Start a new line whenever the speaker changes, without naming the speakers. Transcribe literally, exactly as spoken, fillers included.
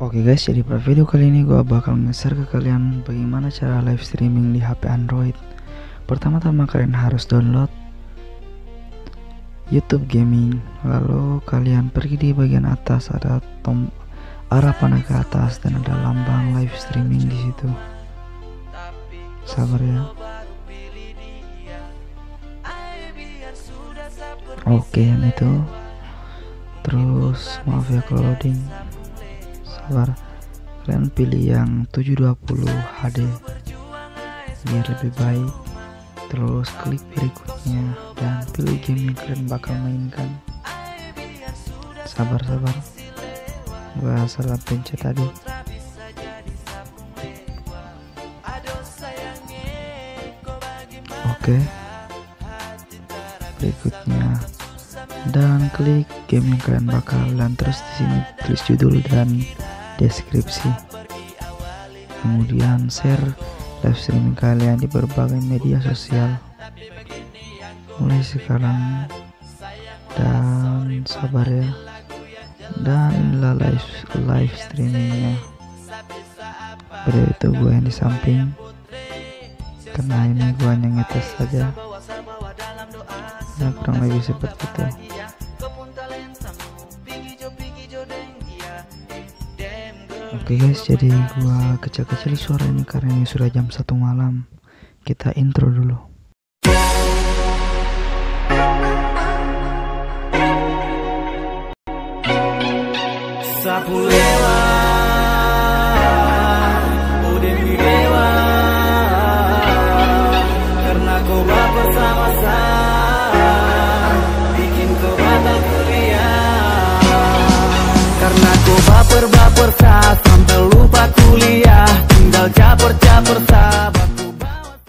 Oke guys, jadi pada video kali ini gue bakal nge-share ke kalian bagaimana cara live streaming di H P Android. Pertama-tama kalian harus download YouTube Gaming, lalu kalian pergi di bagian atas ada tom arah panah ke atas dan ada lambang live streaming di situ. Sabar ya. Oke, yang itu. Terus maaf ya kalau loading. Sabar, kalian pilih yang tujuh dua puluh H D biar lebih baik. Terus klik berikutnya dan pilih game yang kalian bakal mainkan. Sabar sabar, gua salah pencet tadi. Oke, berikutnya dan klik game yang kalian bakal, dan terus di sini tulis judul dan deskripsi. Kemudian share live streaming kalian di berbagai media sosial mulai sekarang, dan sabar ya. Dan inilah live live streamingnya. Beda itu gue yang di samping karena ini gue hanya ngetes saja. Nah, kurang lebih seperti itu. Oke guys, jadi gua kecil-kecil suara ini karena ini sudah jam satu malam. Kita intro dulu. Sapu lewat, udah lewat, karena kau baper sama saya, bikin kau batal kuliah. Karena kau baper-baper saat sampai lupa kuliah, tinggal caper-caper sabar.